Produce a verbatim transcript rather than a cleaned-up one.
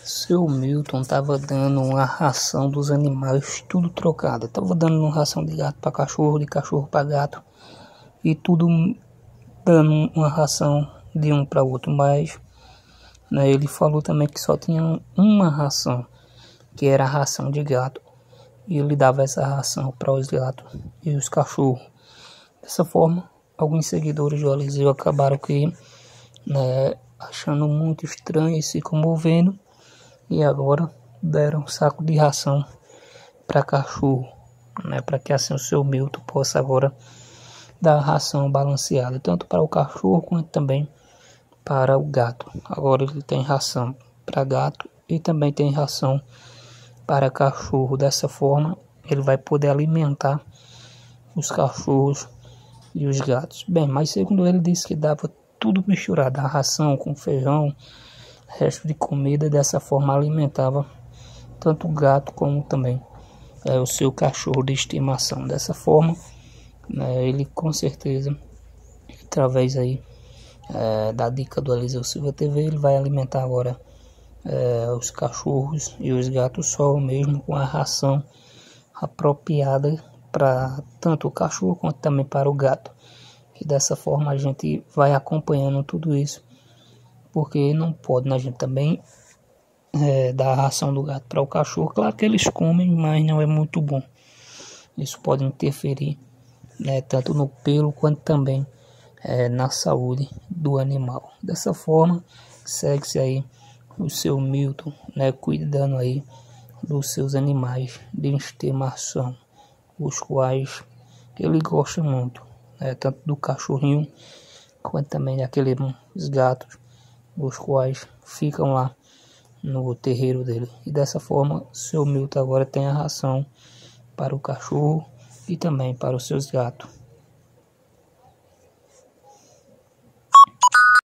Seu Milton tava dando uma ração dos animais, tudo trocado. Tava dando uma ração de gato para cachorro, de cachorro para gato. E tudo dando uma ração de um para outro. Mas né, ele falou também que só tinha uma ração, que era a ração de gato. E ele dava essa ração para os gatos e os cachorros. Dessa forma, alguns seguidores do Eliseu acabaram que, né, achando muito estranho e se comovendo. E agora deram um saco de ração para cachorro, né, para que assim o seu Milton possa agora dar ração balanceada, tanto para o cachorro quanto também para o gato. Agora ele tem ração para gato e também tem ração para cachorro. Dessa forma ele vai poder alimentar os cachorros e os gatos. Bem, mas segundo ele disse que dava tudo misturado, a ração com feijão, resto de comida. Dessa forma alimentava tanto o gato como também é, o seu cachorro de estimação. Dessa forma, né, ele com certeza, através aí é, da dica do Eliseu Silva T V, ele vai alimentar agora é, os cachorros e os gatos só mesmo com a ração apropriada para tanto o cachorro quanto também para o gato. E dessa forma a gente vai acompanhando tudo isso, porque não pode, né, a gente também é, dar a ração do gato para o cachorro. Claro que eles comem, mas não é muito bom. Isso pode interferir, né, tanto no pelo quanto também é, na saúde do animal. Dessa forma, segue-se aí o seu Milton, né, cuidando aí dos seus animais de estimação, os quais ele gosta muito, né, tanto do cachorrinho quanto também daqueles gatos, os quais ficam lá no terreiro dele. E dessa forma, seu Milton agora tem a ração para o cachorro e também para os seus gatos.